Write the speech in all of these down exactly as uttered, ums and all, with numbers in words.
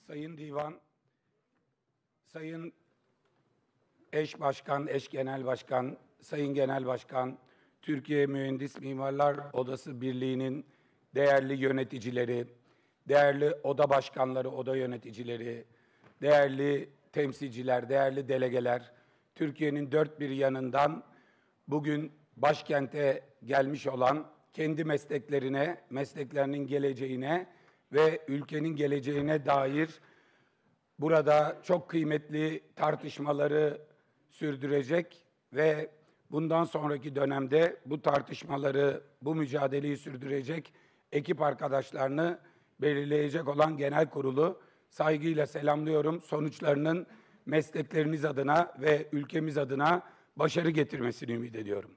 Sayın Divan, Sayın Eş Başkan, Eş Genel Başkan, Sayın Genel Başkan, Türkiye Mühendis Mimarlar Odası Birliği'nin değerli yöneticileri, değerli oda başkanları, oda yöneticileri, değerli temsilciler, değerli delegeler, Türkiye'nin dört bir yanından bugün başkente gelmiş olan, kendi mesleklerine, mesleklerinin geleceğine ve ülkenin geleceğine dair burada çok kıymetli tartışmaları sürdürecek ve bundan sonraki dönemde bu tartışmaları, bu mücadeleyi sürdürecek ekip arkadaşlarını belirleyecek olan genel kurulu saygıyla selamlıyorum. Sonuçlarının meslekleriniz adına ve ülkemiz adına başarı getirmesini ümit ediyorum.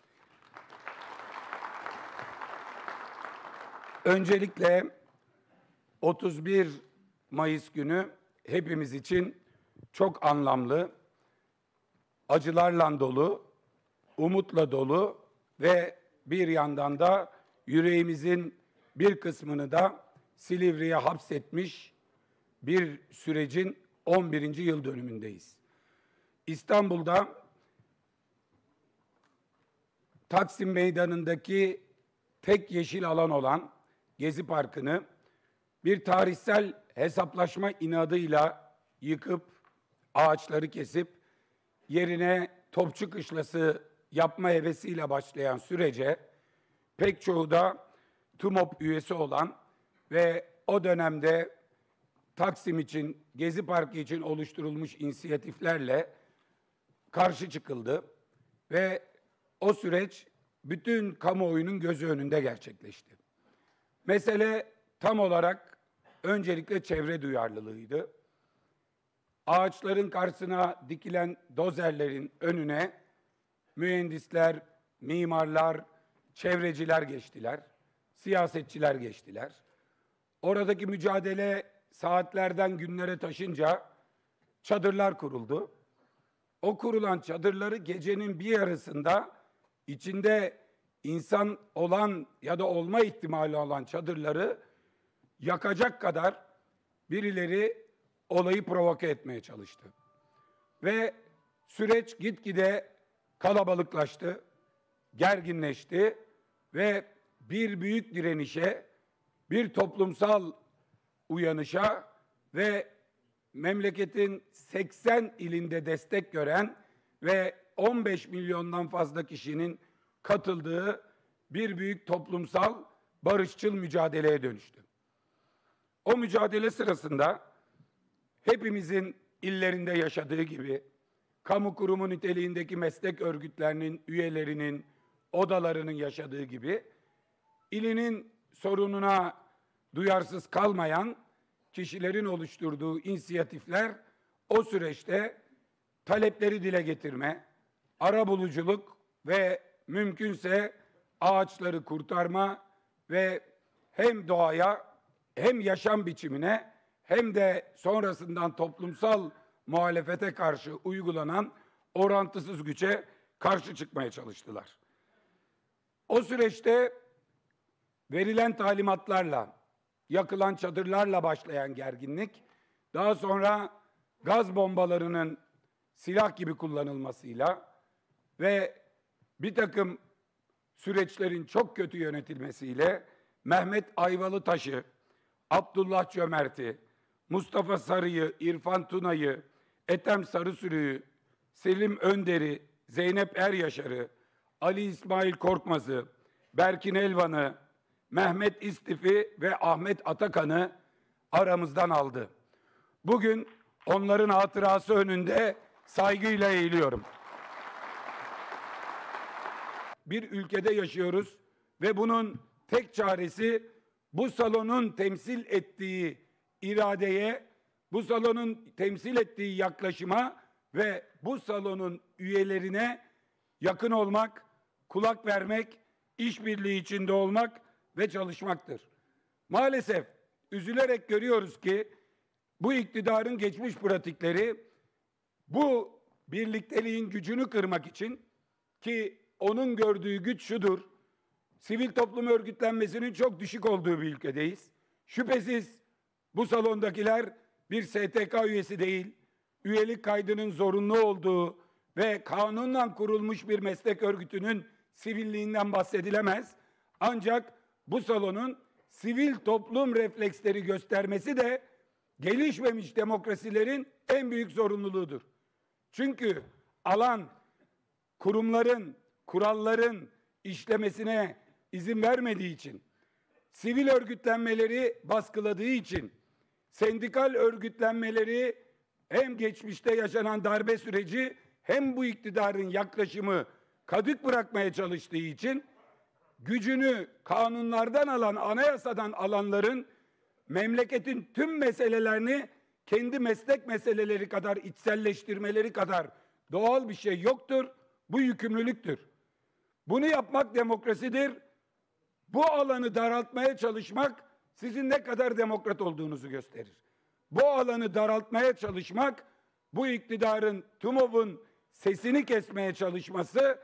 Öncelikle otuz bir Mayıs günü hepimiz için çok anlamlı, acılarla dolu, umutla dolu ve bir yandan da yüreğimizin bir kısmını da Silivri'ye hapsetmiş bir sürecin on birinci yıl dönümündeyiz. İstanbul'da Taksim Meydanı'ndaki tek yeşil alan olan Gezi Parkı'nı bir tarihsel hesaplaşma inadıyla yıkıp, ağaçları kesip, yerine Topçu Kışlası yapma hevesiyle başlayan sürece, pek çoğu da TUMOP üyesi olan ve o dönemde Taksim için, Gezi Parkı için oluşturulmuş inisiyatiflerle karşı çıkıldı ve o süreç bütün kamuoyunun gözü önünde gerçekleşti. Mesele tam olarak öncelikle çevre duyarlılığıydı. Ağaçların karşısına dikilen dozerlerin önüne mühendisler, mimarlar, çevreciler geçtiler, siyasetçiler geçtiler. Oradaki mücadele saatlerden günlere taşınca çadırlar kuruldu. O kurulan çadırları gecenin bir yarısında içinde insan olan ya da olma ihtimali olan çadırları yakacak kadar birileri olayı provoke etmeye çalıştı. Ve süreç gitgide kalabalıklaştı, gerginleşti ve bir büyük direnişe, bir toplumsal uyanışa ve memleketin seksen ilinde destek gören ve on beş milyondan fazla kişinin katıldığı bir büyük toplumsal barışçıl mücadeleye dönüştü. O mücadele sırasında hepimizin illerinde yaşadığı gibi kamu kurumu niteliğindeki meslek örgütlerinin, üyelerinin, odalarının yaşadığı gibi ilinin sorununa duyarsız kalmayan kişilerin oluşturduğu inisiyatifler o süreçte talepleri dile getirme, arabuluculuk ve mümkünse ağaçları kurtarma ve hem doğaya hem yaşam biçimine hem de sonrasından toplumsal muhalefete karşı uygulanan orantısız güce karşı çıkmaya çalıştılar. O süreçte verilen talimatlarla, yakılan çadırlarla başlayan gerginlik, daha sonra gaz bombalarının silah gibi kullanılmasıyla ve bir takım süreçlerin çok kötü yönetilmesiyle Mehmet Ayvalıtaş'ı, Abdullah Cömert'i, Mustafa Sarı'yı, İrfan Tuna'yı, Ethem Sarısürü'yü, Selim Önder'i, Zeynep Eryaşar'ı, Ali İsmail Korkmaz'ı, Berkin Elvan'ı, Mehmet İstif'i ve Ahmet Atakan'ı aramızdan aldı. Bugün onların hatırası önünde saygıyla eğiliyorum. Bir ülkede yaşıyoruz ve bunun tek çaresi bu salonun temsil ettiği iradeye, bu salonun temsil ettiği yaklaşıma ve bu salonun üyelerine yakın olmak, kulak vermek, işbirliği içinde olmak ve çalışmaktır. Maalesef üzülerek görüyoruz ki bu iktidarın geçmiş pratikleri bu birlikteliğin gücünü kırmak için, ki onun gördüğü güç şudur: sivil toplum örgütlenmesinin çok düşük olduğu bir ülkedeyiz. Şüphesiz bu salondakiler bir S T K üyesi değil, üyelik kaydının zorunlu olduğu ve kanunla kurulmuş bir meslek örgütünün sivilliğinden bahsedilemez. Ancak bu salonun sivil toplum refleksleri göstermesi de gelişmemiş demokrasilerin en büyük zorunluluğudur. Çünkü alan kurumların, kuralların işlemesine izin vermediği için, sivil örgütlenmeleri baskıladığı için, sendikal örgütlenmeleri hem geçmişte yaşanan darbe süreci hem bu iktidarın yaklaşımı kadık bırakmaya çalıştığı için gücünü kanunlardan alan, anayasadan alanların memleketin tüm meselelerini kendi meslek meseleleri kadar içselleştirmeleri kadar doğal bir şey yoktur. Bu yükümlülüktür. Bunu yapmak demokrasidir. Bu alanı daraltmaya çalışmak sizin ne kadar demokrat olduğunuzu gösterir. Bu alanı daraltmaya çalışmak, bu iktidarın, TUMOV'un sesini kesmeye çalışması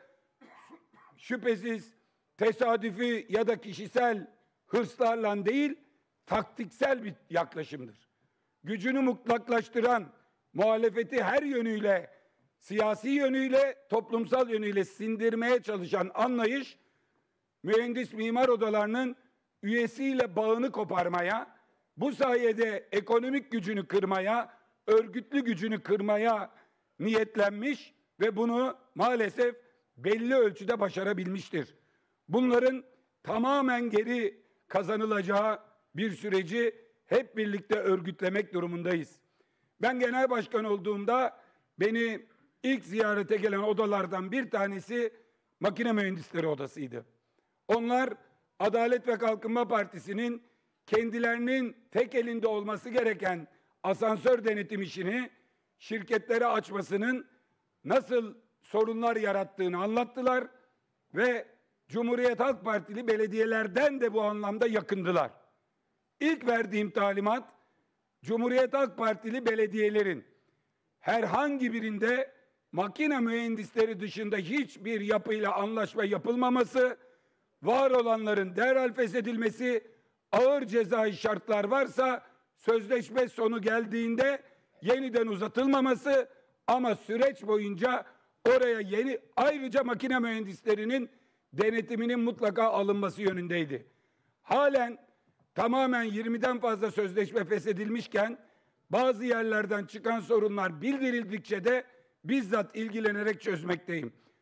şüphesiz tesadüfi ya da kişisel hırslarla değil, taktiksel bir yaklaşımdır. Gücünü mutlaklaştıran, muhalefeti her yönüyle, siyasi yönüyle, toplumsal yönüyle sindirmeye çalışan anlayış, mühendis mimar odalarının üyesiyle bağını koparmaya, bu sayede ekonomik gücünü kırmaya, örgütlü gücünü kırmaya niyetlenmiş ve bunu maalesef belli ölçüde başarabilmiştir. Bunların tamamen geri kazanılacağı bir süreci hep birlikte örgütlemek durumundayız. Ben genel başkan olduğumda beni ilk ziyarete gelen odalardan bir tanesi makine mühendisleri odasıydı. Onlar Adalet ve Kalkınma Partisi'nin kendilerinin tek elinde olması gereken asansör denetim işini şirketlere açmasının nasıl sorunlar yarattığını anlattılar ve Cumhuriyet Halk Partili belediyelerden de bu anlamda yakındılar. İlk verdiğim talimat, Cumhuriyet Halk Partili belediyelerin herhangi birinde makine mühendisleri dışında hiçbir yapıyla anlaşma yapılmaması, var olanların derhal feshedilmesi, ağır cezai şartlar varsa sözleşme sonu geldiğinde yeniden uzatılmaması ama süreç boyunca oraya yeni, ayrıca makine mühendislerinin denetiminin mutlaka alınması yönündeydi. Halen tamamen yirmiden fazla sözleşme feshedilmişken bazı yerlerden çıkan sorunlar bildirildikçe de bizzat ilgilenerek çözmekteyim.